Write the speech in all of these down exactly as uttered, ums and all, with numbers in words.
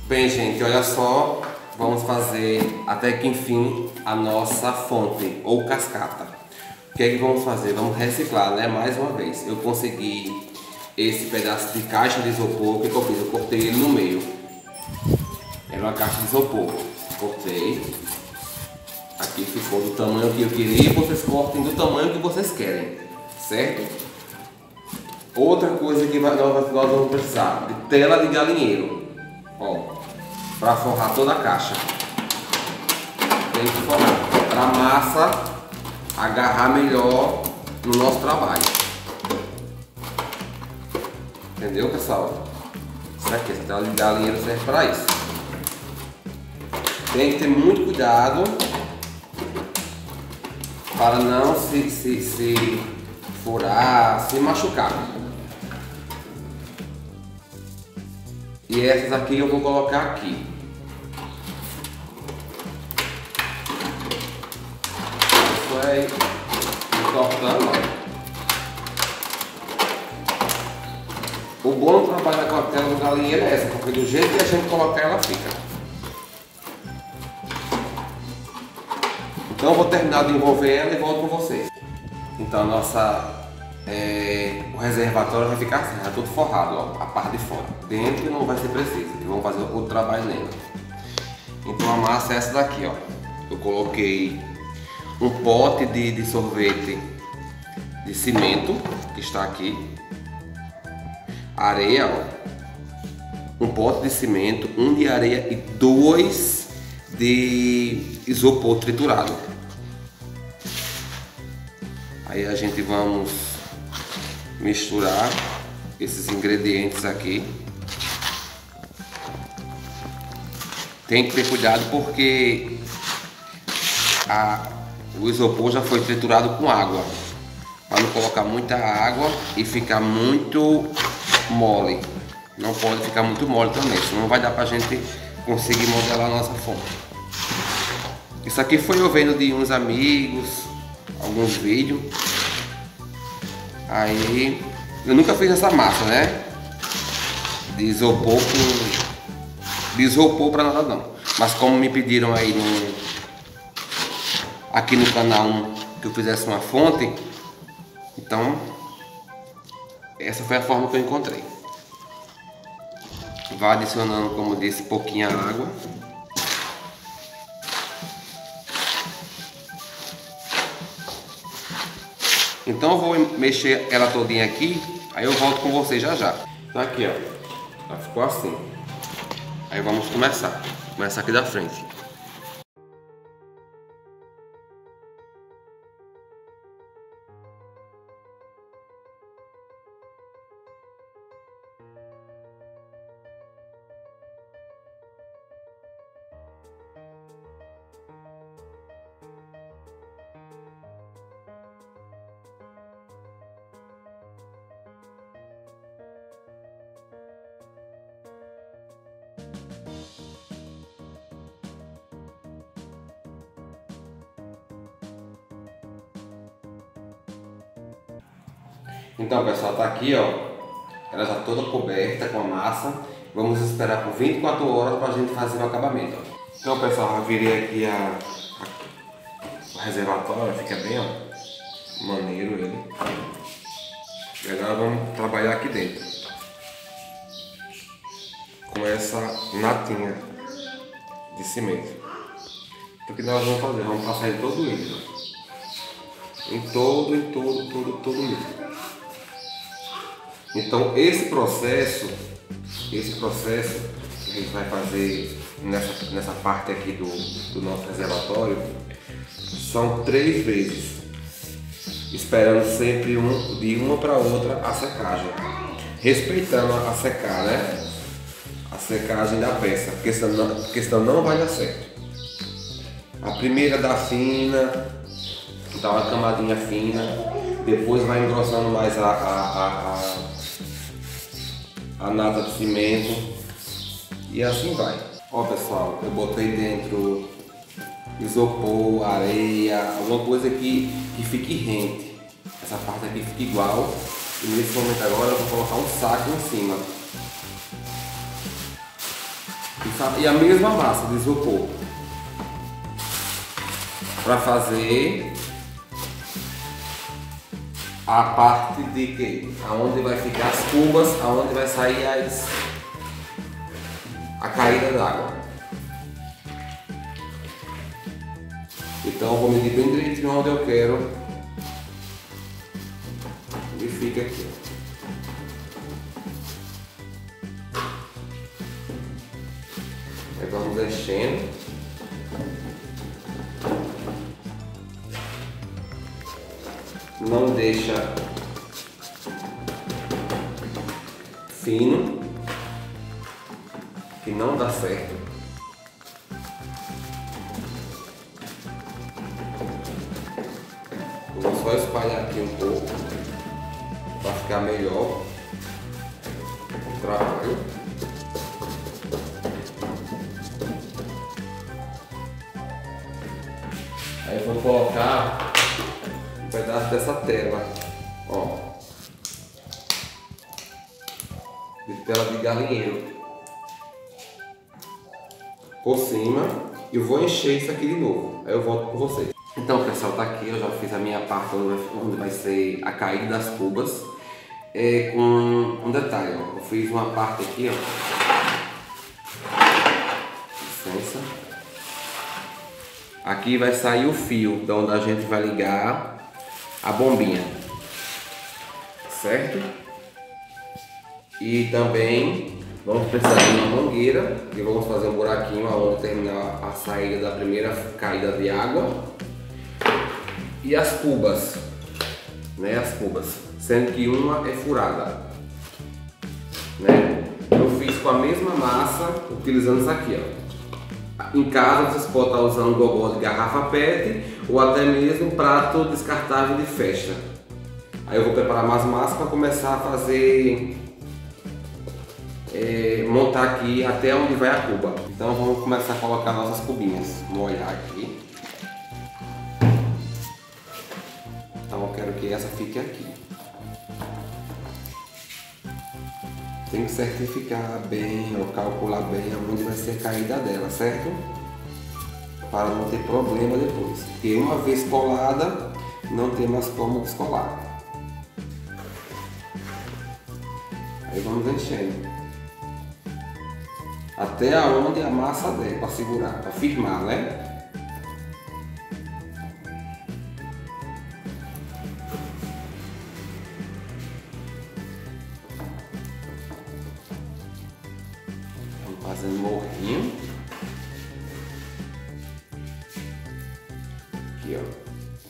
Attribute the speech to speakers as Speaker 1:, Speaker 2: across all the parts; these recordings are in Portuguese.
Speaker 1: Bem, gente, olha só, vamos fazer até que enfim a nossa fonte ou cascata. O que é que vamos fazer? Vamos reciclar, né? Mais uma vez, eu consegui esse pedaço de caixa de isopor. O que eu fiz? Eu cortei ele no meio. Era uma caixa de isopor. Cortei. Aqui ficou do tamanho que eu queria. Vocês cortem do tamanho que vocês querem, certo? Outra coisa que nós, nós vamos precisar de tela de galinheiro. Ó, para forrar toda a caixa. Tem que forrar para a massa agarrar melhor no nosso trabalho. Entendeu, pessoal? Isso aqui, essa tela de galinheiro serve para isso. Tem que ter muito cuidado para não se, se, se furar, se machucar. E essas aqui eu vou colocar aqui. Isso aí, cortando, ó. O bom do trabalho com a tela do galinheiro é essa, porque do jeito que a gente colocar ela fica. Então eu vou terminar de envolver ela e volto com vocês. Então a nossa... É, o reservatório vai ficar assim, já tudo forrado, ó, a parte de fora. Dentro não vai ser preciso, que vamos fazer outro trabalho nele. Então a massa é essa daqui, ó. Eu coloquei um pote de, de sorvete de cimento, que está aqui. Areia, ó. Um pote de cimento, um de areia e dois de isopor triturado. Aí a gente vamos misturar esses ingredientes aqui. Tem que ter cuidado porque a, o isopor já foi triturado com água, para não colocar muita água e ficar muito mole. Não pode ficar muito mole também, senão não vai dar pra gente conseguir modelar a nossa fonte. Isso aqui foi eu vendo de uns amigos, alguns vídeos. Aí, eu nunca fiz essa massa, né? De isopor com... De isopor pra nada não. Mas como me pediram aí no... Aqui no canal que eu fizesse uma fonte, então essa foi a forma que eu encontrei. Vá adicionando, como disse, pouquinha água. Então eu vou mexer ela todinha aqui, aí eu volto com vocês já já. Então aqui, ó, ela ficou assim. Aí vamos começar. Começar aqui da frente. Então, pessoal, tá aqui, ó, ela já toda coberta com a massa. Vamos esperar por vinte e quatro horas para a gente fazer o acabamento, ó. Então, pessoal, já virei aqui a, a, o reservatório, fica bem, ó, maneiro ele. E agora vamos trabalhar aqui dentro com essa natinha de cimento. Então, o que nós vamos fazer? Vamos passar em todo ele, ó. Em todo, em todo, todo, todo mesmo. Então esse processo, esse processo que a gente vai fazer nessa, nessa parte aqui do, do nosso reservatório, são três vezes, esperando sempre um, de uma para outra a secagem, respeitando a secar, né? A secagem da peça, porque senão, porque senão não vai dar certo. A primeira dá fina, dá uma camadinha fina, depois vai engrossando mais a, a, a, a a nata de cimento e assim vai. Ó, pessoal, eu botei dentro isopor, areia, alguma coisa que, que fique rente. Essa parte aqui fica igual e nesse momento agora eu vou colocar um saco em cima. E a mesma massa de isopor para fazer a parte de que? Aonde vai ficar as cubas, aonde vai sair as, a caída d'água. Então eu vou medir bem direitinho onde eu quero e fica aqui. Aí vamos enchendo. Não deixa fino, que não dá certo. Vou só espalhar aqui um pouco para ficar melhor o trabalho. Aí eu vou colocar um pedaço dessa tela, ó, de tela de galinheiro por cima, e eu vou encher isso aqui de novo. Aí eu volto com vocês. Então pessoal, tá aqui, eu já fiz a minha parte onde vai ser a caída das cubas, é, com um detalhe, ó, eu fiz uma parte aqui, ó, licença, aqui vai sair o fio de onde a gente vai ligar a bombinha, certo? E também vamos precisar de uma mangueira e vamos fazer um buraquinho aonde terminar a saída da primeira caída de água. E as cubas, né? As cubas, sendo que uma é furada, né? Eu fiz com a mesma massa, utilizando isso aqui, ó. Em casa vocês podem estar usando gogó de garrafa pet ou até mesmo prato descartável de festa. Aí eu vou preparar mais massa para começar a fazer, é, montar aqui até onde vai a cuba. Então vamos começar a colocar nossas cubinhas. Vamos olhar aqui. Então eu quero que essa fique aqui. Tem que certificar bem ou calcular bem onde vai ser a caída dela, certo? Para não ter problema depois. Porque uma vez colada, não tem mais como descolar. Aí vamos enchendo. Até aonde a massa der, para segurar, para firmar, né? Fazendo morrinho. Aqui, ó.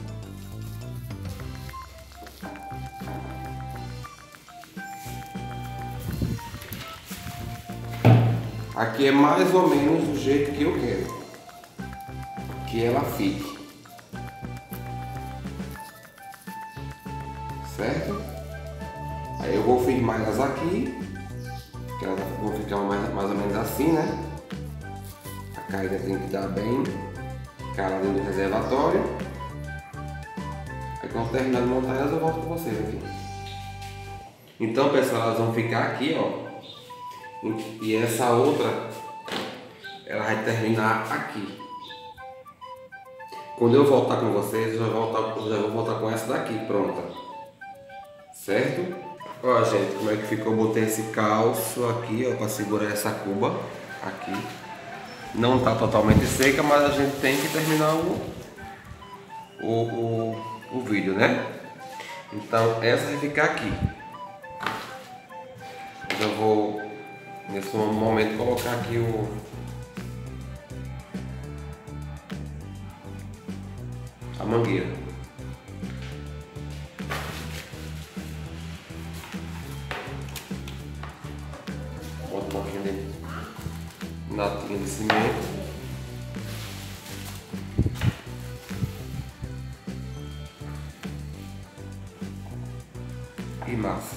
Speaker 1: Aqui é mais ou menos do jeito que eu quero que ela fique. Certo? Aí eu vou firmar elas aqui. Que elas vão ficar mais, mais ou menos assim, né? A caída tem que dar bem cara dentro do reservatório. Aí quando terminar de montar elas, eu volto com vocês aqui. Então pessoal, elas vão ficar aqui, ó. E essa outra, ela vai terminar aqui. Quando eu voltar com vocês, eu já, voltar, eu já vou voltar com essa daqui pronta. Certo? Ó gente, como é que ficou? Eu botei esse calço aqui, ó, para segurar essa cuba aqui. Não tá totalmente seca, mas a gente tem que terminar o, o, o, o vídeo, né? Então essa vai ficar aqui. Eu vou, nesse momento, colocar aqui o a mangueira. Bota um pouquinho de natinha de cimento. E massa.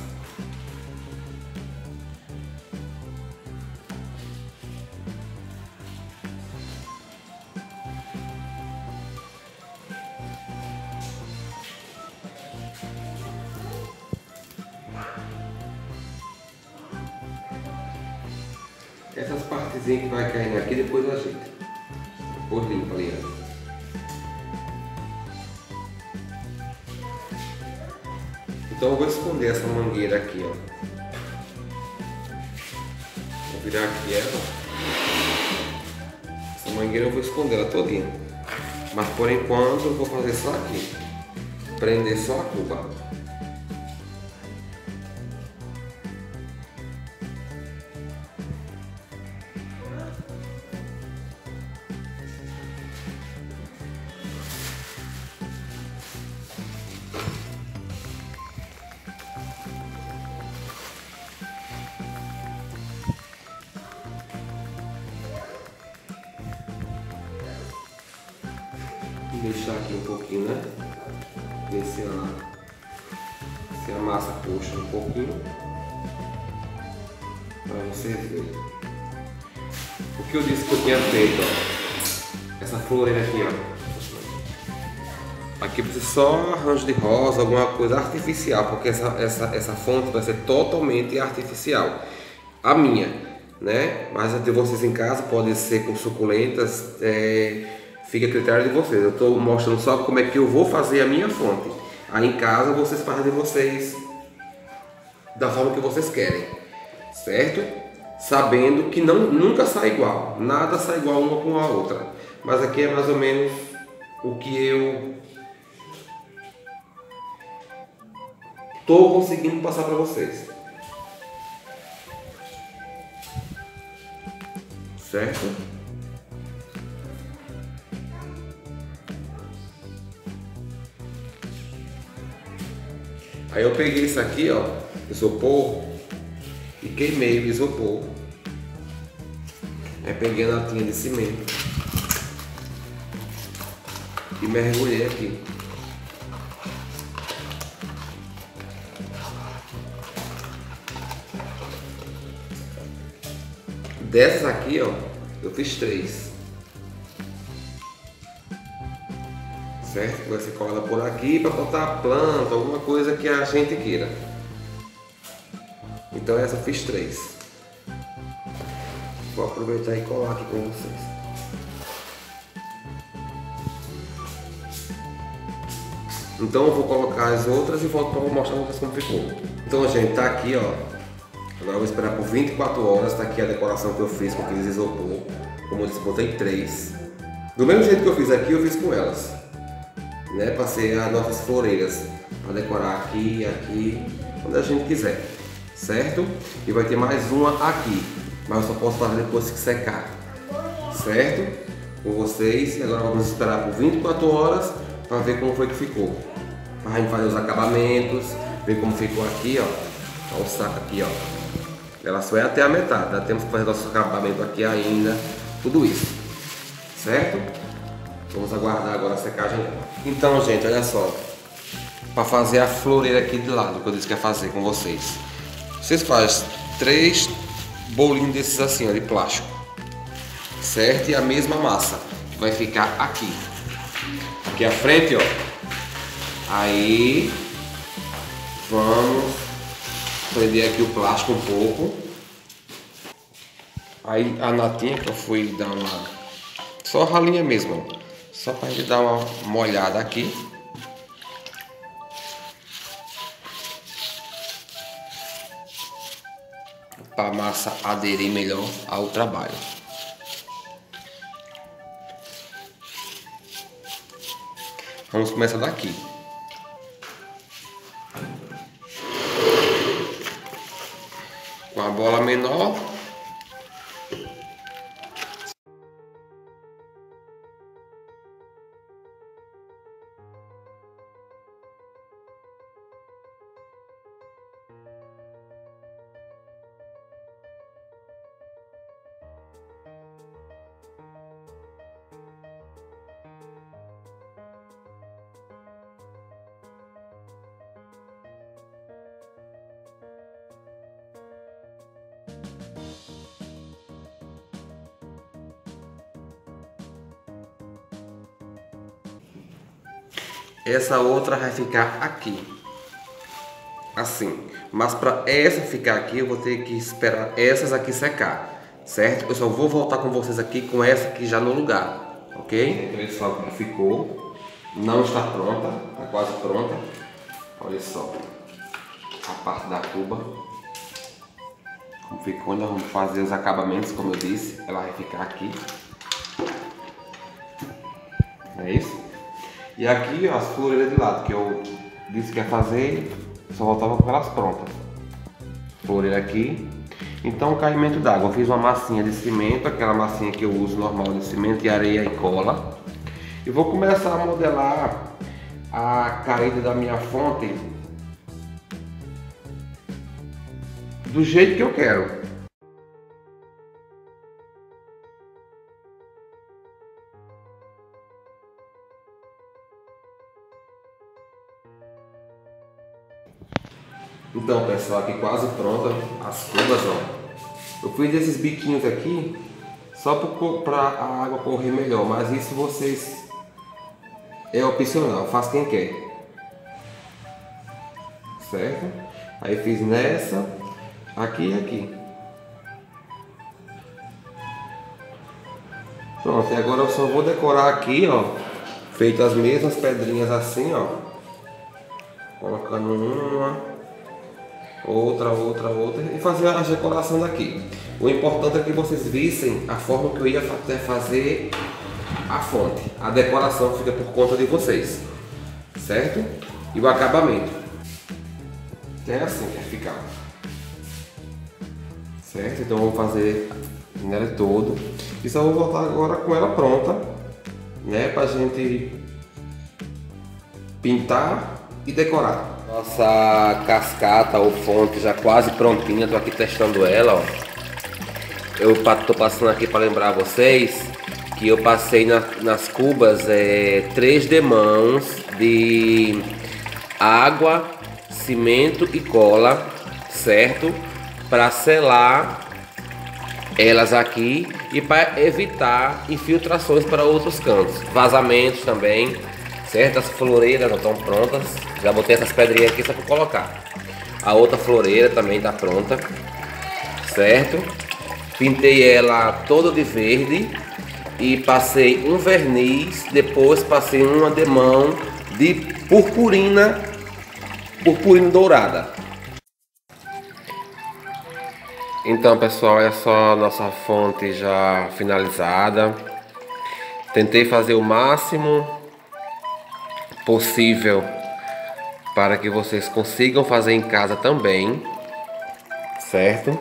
Speaker 1: Essas essas partezinhas que vai caindo aqui, depois ajeita. Depois limpa ali, ó. Então eu vou esconder essa mangueira aqui, ó. Vou virar aqui ela. Essa mangueira eu vou esconder ela todinha. Mas por enquanto eu vou fazer só aqui. Prender só a cuba. Deixar aqui um pouquinho, né? Ver se a, se a massa puxa um pouquinho para vocês verem. O que eu disse que eu tinha feito, ó, essa floreira aqui, ó. Aqui precisa só arranjo de rosa, alguma coisa artificial, porque essa, essa, essa fonte vai ser totalmente artificial. A minha, né? Mas a de vocês em casa pode ser com suculentas. É, Fica a critério de vocês. Eu estou mostrando só como é que eu vou fazer a minha fonte. Aí em casa vocês fazem de vocês da forma que vocês querem, certo? Sabendo que não, nunca sai igual. Nada sai igual uma com a outra. Mas aqui é mais ou menos o que eu estou conseguindo passar para vocês. Certo? Aí eu peguei isso aqui, ó, isopor, e queimei o isopor. Aí peguei a latinha de cimento e mergulhei aqui. Dessas aqui, ó, eu fiz três. Certo? Vai ser colada por aqui para botar a planta, alguma coisa que a gente queira. Então essa eu fiz três. Vou aproveitar e colar aqui com vocês. Então eu vou colocar as outras e volto para mostrar pra vocês como ficou. Então, gente, tá aqui, ó. Agora eu vou esperar por vinte e quatro horas. Tá aqui a decoração que eu fiz com aqueles isopor. Como eu disse, botei três. Do mesmo jeito que eu fiz aqui, eu fiz com elas. Né, passei as nossas floreiras para decorar aqui, aqui, onde a gente quiser, certo? E vai ter mais uma aqui, mas eu só posso fazer depois que secar, certo? Com vocês. E agora vamos esperar por vinte e quatro horas para ver como foi que ficou, para a gente fazer os acabamentos, ver como ficou aqui, ó. Olha o saco aqui, ó. Ela só é até a metade, né? Temos que fazer nosso acabamento aqui ainda, tudo isso, certo? Vamos aguardar agora a secagem. Então, gente, olha só. Para fazer a floreira aqui de lado, que eu disse que ia fazer com vocês. Vocês fazem três bolinhos desses assim, ó, de plástico. Certo? E a mesma massa vai ficar aqui. Aqui à frente, ó. Aí, vamos prender aqui o plástico um pouco. Aí a natinha que eu fui dar uma... Só ralinha mesmo, ó. Só para a gente dar uma molhada aqui. Para a massa aderir melhor ao trabalho. Vamos começar daqui. Com a bola menor. Essa outra vai ficar aqui, assim. Mas para essa ficar aqui, eu vou ter que esperar essas aqui secar. certo? Eu só vou voltar com vocês aqui com essa aqui já no lugar, ok? Então olha só como ficou, não está pronta, está quase pronta. Olha só a parte da cuba, como ficou. Nós vamos fazer os acabamentos, como eu disse, ela vai ficar aqui, é isso? E aqui ó, as floreiras de lado, que eu disse que ia fazer, só voltava com elas prontas. Floreira aqui. Então, o caimento d'água, eu fiz uma massinha de cimento, aquela massinha que eu uso normal de cimento e areia e cola. E vou começar a modelar a caída da minha fonte do jeito que eu quero. Então pessoal, aqui quase pronta as cubas, ó. Eu fiz esses biquinhos aqui só para a água correr melhor, mas isso vocês é opcional, faz quem quer, certo? Aí fiz nessa, aqui e aqui. Pronto, e agora eu só vou decorar aqui, ó, feito as mesmas pedrinhas assim, ó, colocando uma, outra, outra, outra e fazer a decoração daqui. O importante é que vocês vissem a forma que eu ia fazer a fonte. A decoração fica por conta de vocês, certo? E o acabamento é assim que vai ficar, certo? Então vamos fazer nela todo e só vou voltar agora com ela pronta, né, pra gente pintar e decorar. Nossa cascata ou fonte já quase prontinha, tô aqui testando ela, ó. Eu tô passando aqui para lembrar vocês que eu passei na, nas cubas é, três demãos de água, cimento e cola, certo? Para selar elas aqui e para evitar infiltrações para outros cantos, vazamentos também, certo? As floreiras não estão prontas, já botei essas pedrinhas aqui só para colocar. A outra floreira também está pronta, certo? Pintei ela toda de verde e passei um verniz, depois passei uma demão de purpurina, purpurina dourada. Então pessoal, é só a nossa fonte já finalizada. Tentei fazer o máximo possível para que vocês consigam fazer em casa também, certo?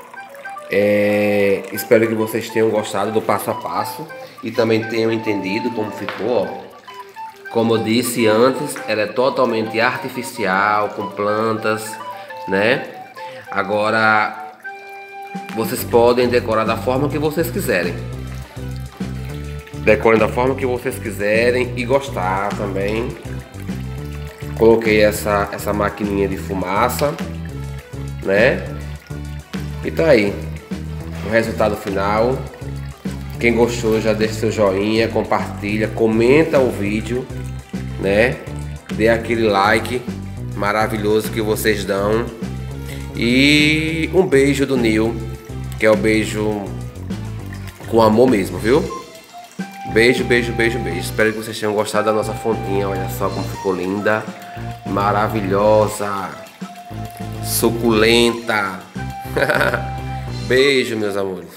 Speaker 1: É, espero que vocês tenham gostado do passo a passo e também tenham entendido como ficou, ó. Como eu disse antes, ela é totalmente artificial, com plantas, né? Agora vocês podem decorar da forma que vocês quiserem. Decorem da forma que vocês quiserem e gostar também. Coloquei essa, essa maquininha de fumaça, né? E tá aí o resultado final. Quem gostou já deixa seu joinha, compartilha, comenta o vídeo, né? Dê aquele like maravilhoso que vocês dão. E um beijo do Nil, que é o beijo com amor mesmo, viu? Beijo, beijo, beijo, beijo. Espero que vocês tenham gostado da nossa fontinha. Olha só como ficou linda, maravilhosa, suculenta. Beijo, meus amores.